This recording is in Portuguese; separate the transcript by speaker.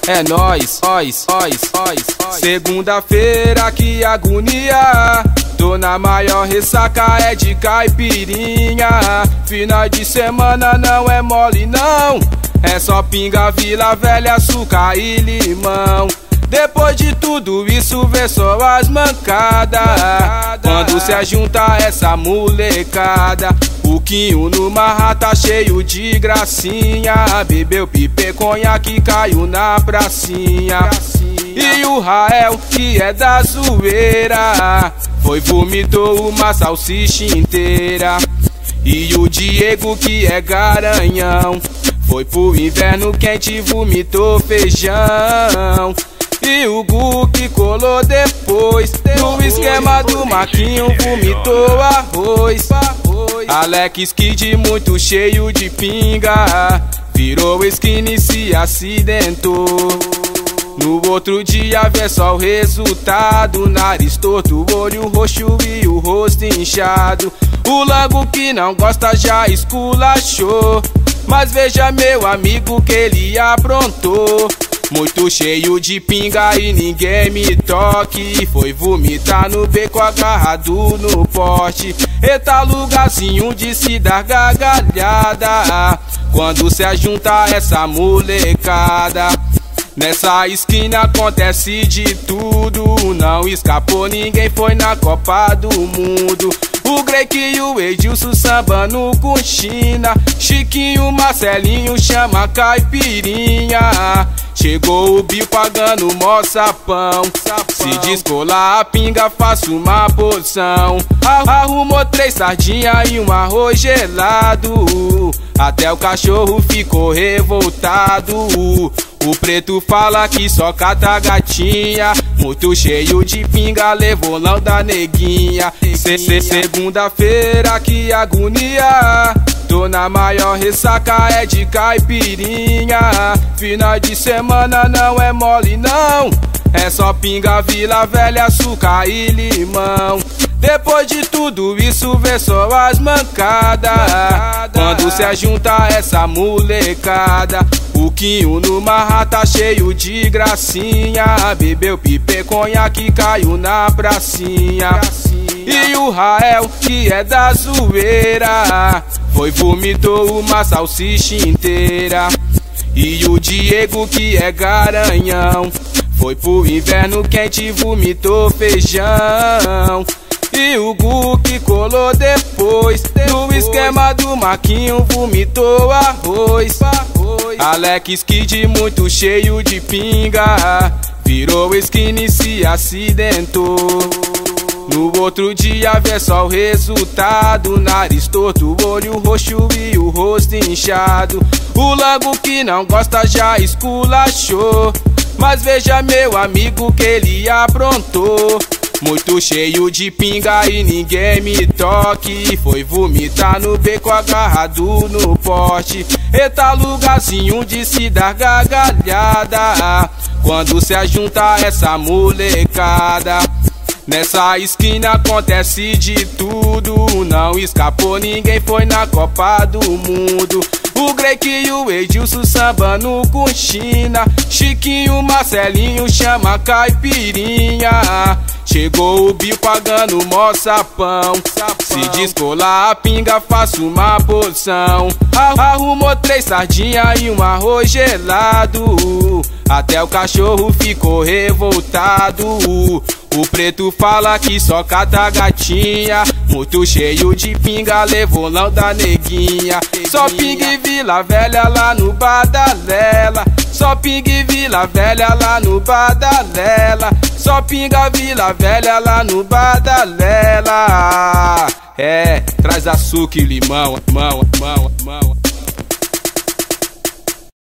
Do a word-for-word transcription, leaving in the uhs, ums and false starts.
Speaker 1: É nóis, nóis, nóis, nóis. Segunda-feira, que agonia. Tô na maior ressaca, é de caipirinha. Final de semana não é mole não. É só pinga, Vila Velha, açúcar e limão. Depois de tudo isso vê só as mancadas. Quando se ajunta essa molecada, o Quinho numa rata cheio de gracinha. Bebeu pipe, conhaque, caiu na pracinha. E o Rael, que é da zoeira, foi vomitou uma salsicha inteira. E o Diego, que é garanhão, foi pro inverno quente e vomitou feijão. E o Gu, que colou depois, no esquema do Marquinho, vomitou arroz. Alex Kid, muito cheio de pinga, virou skinny e se acidentou. No outro dia vê só o resultado: nariz torto, olho roxo e o rosto inchado. O Lango, que não gosta, já esculachou, mas veja meu amigo que ele aprontou. Muito cheio de pinga e ninguém me toque, foi vomitar no beco agarrado no poste. Eita lugarzinho de se dar gargalhada, quando se ajunta essa molecada. Nessa esquina acontece de tudo, não escapou ninguém, foi na Copa do Mundo. O Greik e o Edilson sambando com China, Chiquinho, Marcelinho chama caipirinha. Chegou o Bill pagando mó sapão, se descolar a pinga faço uma poção. Arrumou três sardinhas e um arroz gelado, até o cachorro ficou revoltado. O Preto fala que só cata gatinha, muito cheio de pinga, levou não da neguinha. Se, se, segunda-feira, que agonia. Tô na maior ressaca, é de caipirinha. Final de semana não é mole não. É só pinga, Vila Velha, açúcar e limão. Depois de tudo isso vê só as mancadas. Quando se ajunta essa molecada, o Quinho numa rata cheio de gracinha. Bebeu pipe, conhaque, caiu na pracinha. E o Rael, que é da zoeira, foi vomitou uma salsicha inteira. E o Diego, que é garanhão, foi pro inverno quente e vomitou feijão. E o Gu, que colou depois, no esquema do Marquinho, vomitou arroz. Alex Kid, muito cheio de pinga, virou skinny e se acidentou. No outro dia vê só o resultado: nariz torto, olho roxo e o rosto inchado. O Lango, que não gosta, já esculachou, mas veja meu amigo que ele aprontou. Muito cheio de pinga e ninguém me toque, foi vomitar no beco agarrado no poste. Eita lugarzinho de se dar gargalhada, quando se ajunta essa molecada. Nessa esquina acontece de tudo, não escapou ninguém, foi na Copa do Mundo. O Greik e o Edilson sambando com China, Chiquinho, Marcelinho chama caipirinha. Chegou o Bill pagando mó sapão, se descolar a pinga faço uma poção. Arrumou três sardinhas e um arroz gelado, até o cachorro ficou revoltado. O Preto fala que só cata gatinha, muito cheio de pinga, levou não da neguinha. Só pinga e Vila Velha lá no Badalela, só pinga e Vila Velha lá no Badalela, só pinga Vila Velha lá no Badalela. É, traz açúcar e limão, mão, mão.